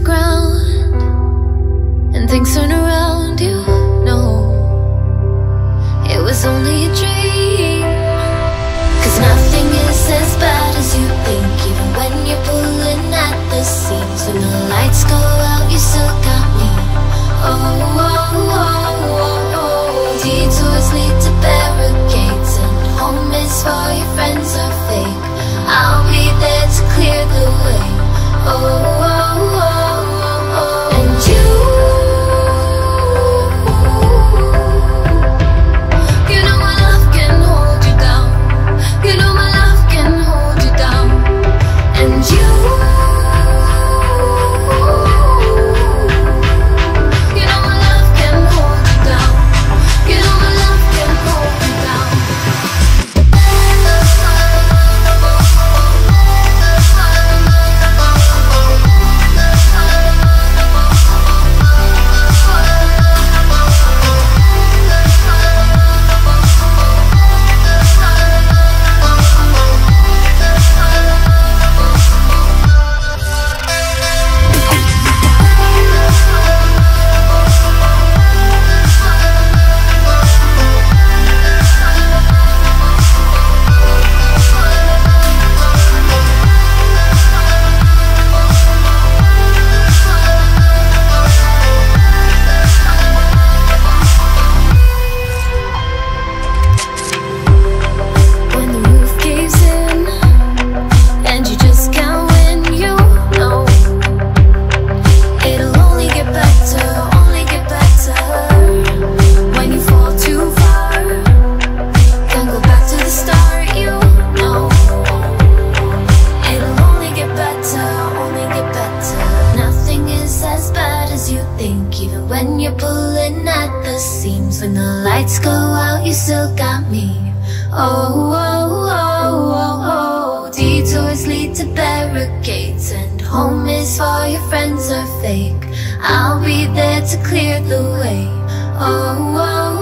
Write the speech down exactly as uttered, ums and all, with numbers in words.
ground and things turn around, you know it was only a dream. Cause nothing is as bad as you think, even when you're pulling at the seams. When the lights go out, you still got me. Oh, oh, oh, oh, oh. Detours lead to barricades, and home is for your friends are fake. I'll be there to clear the way. Oh, oh, oh, oh, oh. And you, you know my love can hold you down. You know my love can hold you down. And you, you know my love can hold you down. You know my love can hold you down. When you're pulling at the seams, when the lights go out, you still got me. Oh, oh, oh, oh, oh. Detours lead to barricades, and home is for your friends are fake. I'll be there to clear the way. Oh, oh.